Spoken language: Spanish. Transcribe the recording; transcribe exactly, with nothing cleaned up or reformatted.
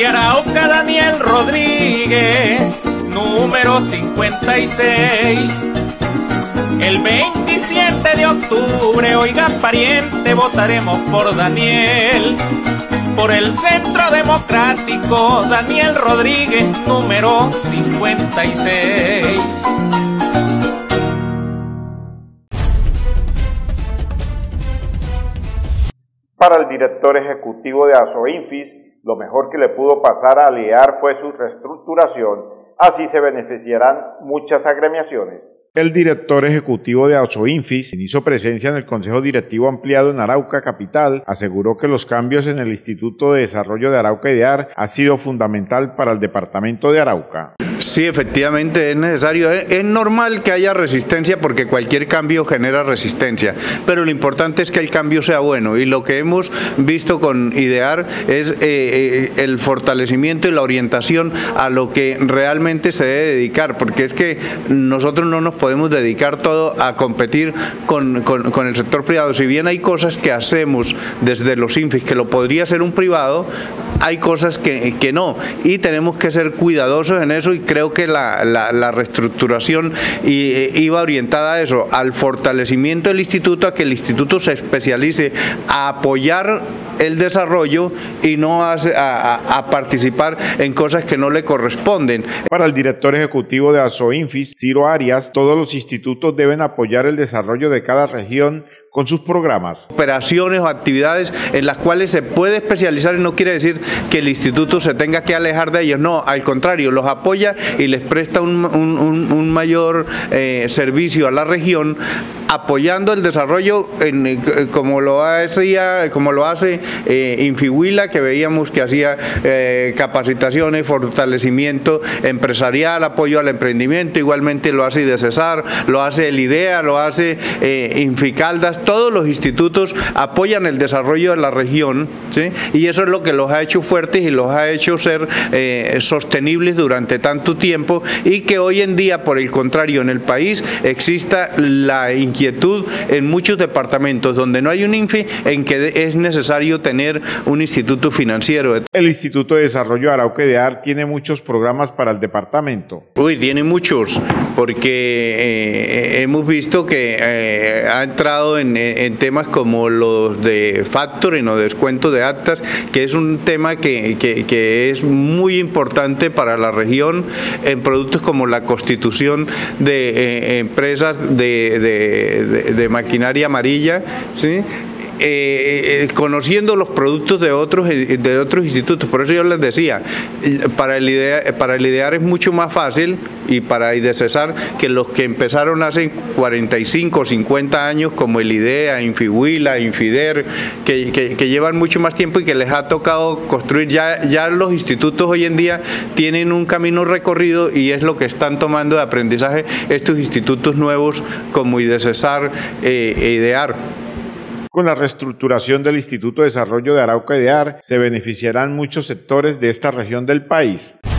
Arauca, Daniel Rodríguez, número cincuenta y seis. El veintisiete de octubre, oiga pariente, votaremos por Daniel. Por el Centro Democrático, Daniel Rodríguez, número cincuenta y seis. Para el director ejecutivo de Asoinfis, lo mejor que le pudo pasar a Aliar fue su reestructuración, así se beneficiarán muchas agremiaciones. El director ejecutivo de Asoinfis, quien hizo presencia en el Consejo Directivo Ampliado en Arauca Capital, aseguró que los cambios en el Instituto de Desarrollo de Arauca IDEAR ha sido fundamental para el departamento de Arauca. Sí, efectivamente es necesario, es normal que haya resistencia porque cualquier cambio genera resistencia, pero lo importante es que el cambio sea bueno y lo que hemos visto con IDEAR es eh, el fortalecimiento y la orientación a lo que realmente se debe dedicar, porque es que nosotros no nos podemos dedicar todo a competir con, con, con el sector privado. Si bien hay cosas que hacemos desde los INFIS que lo podría hacer un privado, hay cosas que, que no, y tenemos que ser cuidadosos en eso, y creo que la, la, la reestructuración iba orientada a eso, al fortalecimiento del instituto, a que el instituto se especialice a apoyar el desarrollo y no a, a, a participar en cosas que no le corresponden. Para el director ejecutivo de Asoinfis, Ciro Arias, todos los institutos deben apoyar el desarrollo de cada región con sus programas. Operaciones o actividades en las cuales se puede especializar, y no quiere decir que el instituto se tenga que alejar de ellos, no, al contrario, los apoya y les presta un, un, un, un mayor eh, servicio a la región, apoyando el desarrollo en, como lo hacía, como lo hace eh, Infihuila, que veíamos que hacía eh, capacitaciones, fortalecimiento empresarial, apoyo al emprendimiento, igualmente lo hace IDECESAR, lo hace el IDEA, lo hace eh, Inficaldas. Todos los institutos apoyan el desarrollo de la región, ¿sí? Y eso es lo que los ha hecho fuertes y los ha hecho ser eh, sostenibles durante tanto tiempo, y que hoy en día, por el contrario, en el país exista la inquietud en muchos departamentos donde no hay un INFI en que es necesario tener un instituto financiero. El Instituto de Desarrollo de Arauca IDEAR tiene muchos programas para el departamento. Uy, tiene muchos, porque eh, hemos visto que eh, ha entrado en En, en temas como los de factoring o descuento de actas, que es un tema que, que, que es muy importante para la región, en productos como la constitución de eh, empresas de, de, de, de maquinaria amarilla, ¿sí? Eh, eh, conociendo los productos de otros de otros institutos. Por eso yo les decía, para el IDEAR, para el IDEAR es mucho más fácil, y para IDECESAR, que los que empezaron hace cuarenta y cinco o cincuenta años, como el IDEA, Infihuila, Infider, que, que, que llevan mucho más tiempo y que les ha tocado construir. Ya, ya los institutos hoy en día tienen un camino recorrido, y es lo que están tomando de aprendizaje estos institutos nuevos como IDECESAR eh, e IDEAR. Con la reestructuración del Instituto de Desarrollo de Arauca IDEAR se beneficiarán muchos sectores de esta región del país.